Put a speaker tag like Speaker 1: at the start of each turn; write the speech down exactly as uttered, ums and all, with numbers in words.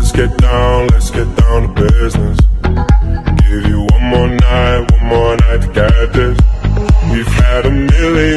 Speaker 1: get down, let's get down to business. Give you one more night, one more night to get this. We've had a million